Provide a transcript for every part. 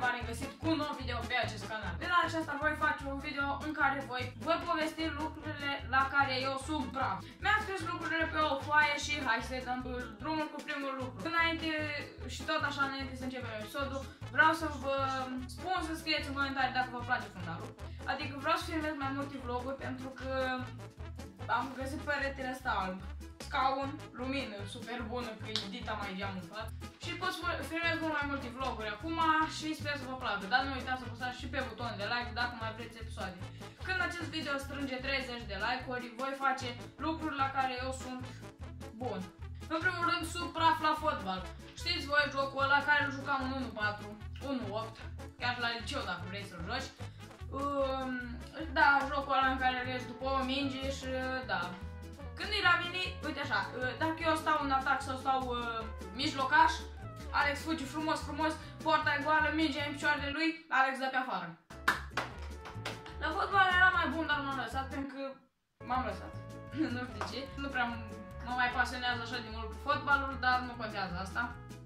v-am regăsit cu un nou video pe acest canal. De data aceasta voi face un video în care voi povesti lucrurile la care eu sunt bravo. Mi-am scris lucrurile pe o foaie și hai să dăm drumul cu primul lucru. Înainte și tot așa înainte să începem episodul, vreau să vă spun să scrieți în comentarii dacă vă place fundalul. Adică vreau să filmez mai multe vloguri pentru că am găsit peretele ăsta alb. Scaun, lumină super bună că e dita mai geamufat. Și pot să filmez mult mai multe vloguri acum și sper să vă placă. Dar nu uitați să apăsați și pe butonul de like dacă mai vreți episoade. Când acest video strânge 30 de like-uri, voi face lucruri la care eu sunt bun. În primul rând, sub praf la fotbal. Știți voi jocul ăla care îl jucam în 1.4, 1.8, chiar la liceu dacă vrei să-l joci. Da, jocul ăla în care rezi după o minge și da. Când era bine, uite așa, dacă eu stau în atac sau stau mijlocaș, Alex fuge frumos, porta e goală, mingea în picioarele lui, Alex dă pe afară. La fotbal era mai bun, dar m-am lăsat pentru că m-am lăsat. Nu știu ce, nu prea mă mai pasionează așa de mult fotbalul, dar nu contează asta.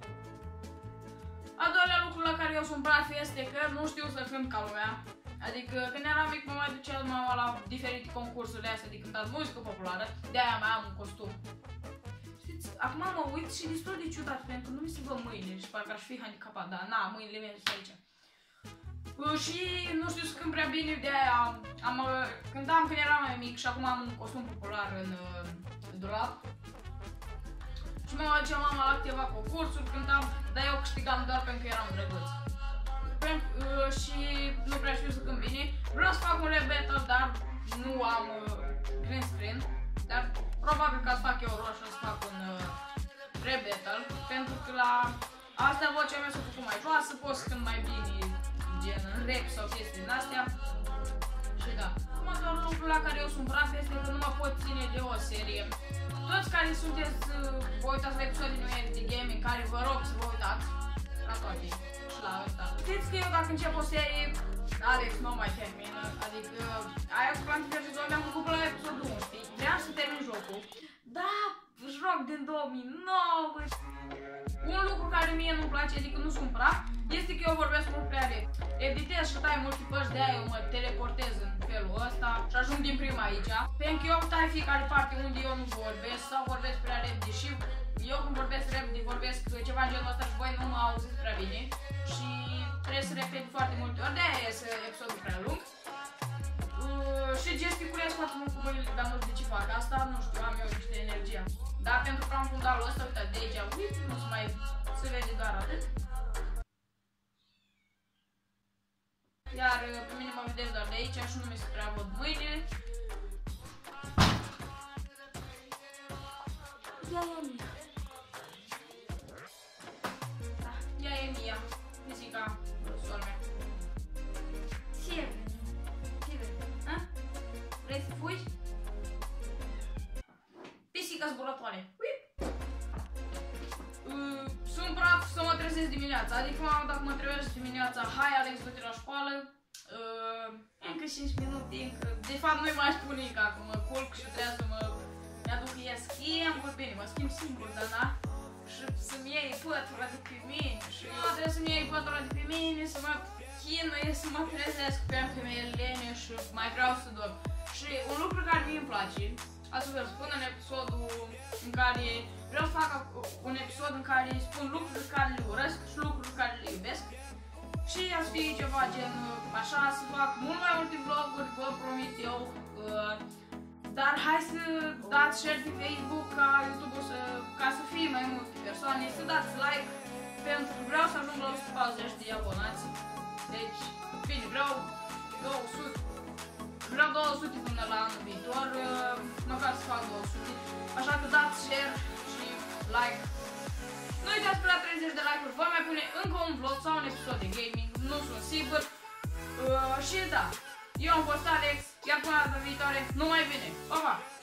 Al doilea lucru la care eu sunt praf este că nu știu să cânt ca lumea. Adică când eram mic mă mai duceam mama la diferite concursuri astea de cântat muzică populară, de-aia mai am un costum. Știți, acum mă uit și destul de ciudat pentru că nu mi se văd mâinile și parcă aș fi handicapat, dar na, mâinile mele sunt aici. Și nu știu să cânt prea bine, de-aia cântam când eram mai mic și acum am un costum popular în dulap. Și mă duceam mama la câteva concursuri, cântam, dar eu câștigam doar pentru că eram drăguț. Și nu prea știu să cânt bine. Vreau să fac un rap battle, dar nu am green screen. Dar probabil că să fac eu roșu, să fac un rap battle. Pentru că la astea vocea mea s-a făcut mai joasă, pot să cânt mai bine gen în rap sau chestii din astea. Și da. Următorul lucru la care eu sunt praf este că nu mă pot ține de o serie. Toți care sunteți, vă uitați la episoadele mele de gaming, care vă rog să vă uitați la toate. La asta. Știți că eu dacă încep o serie, Alex nu mai termină, adică aia cu Plantii vs. Zombi am făcut până la episodul 11, vreau să termin jocul, da, joc din 2009. Un lucru care mie nu-mi place, adică nu sunt praf, este că eu vorbesc mult prea repede. Editez și tai multe părți, de-aia eu mă teleportez în felul ăsta și ajung din prima aici. Pentru că eu tai fiecare parte unde eu nu vorbesc sau vorbesc prea repede și eu când vorbesc repede, vorbesc ceva în genul ăsta și voi nu mă auziți prea bine. Și trebuie să repet foarte multe ori, de-aia iese episodul prea lung. Și gesticulez foarte mult cu mâinile, dar nu știu de ce fac asta, nu știu, am eu niște energie. Dar pentru că am fundalul ăsta, uite, de aici, nu se mai se vede doar atât. Iar pe mine mă vedeți doar de aici și nu mi se prea văd mâinile. Ia e mia. Da, ea e mia. Pisica, sora mea. Ce? Vrei să fugi? Pisica zburătoare. Sunt praf să mă trezesc dimineața, adică dacă mă trezesc dimineața, hai Alex, du-te la școală. Încă 5 minute, încă. De fapt nu-i mai spun nici că mă culc și trebuie să mi-aduc schimb, bine, mă schimb singur, dar da? Și să-mi iei pătura de pe mine și eu trebuie să-mi iei pătura de pe mine, să mă chinuie, să mă trezesc pentru că mi-e lene și mai vreau să dorm. Și un lucru care mie îmi place, ați vă spun în episodul în care vreau să fac un episod în care spun lucruri care le urăsc și lucruri care le iubesc. Și ați fi ceva gen așa, să fac mult mai multe vloguri, vă promit eu. Dar hai să dați share pe Facebook ca YouTube-ul ca să fie mai multe persoane, să dați like pentru că vreau să ajung la 140 de abonați. Deci, bine, vreau 200 până la anul viitor, măcar să fac 200. Așa că dați share și like. Nu uitați că la 30 de like-uri voi mai pune încă un vlog sau un episod de gaming, nu sunt sigur. Și da, eu am fost Alex, iar până data viitoare, numai bine! Pa, pa!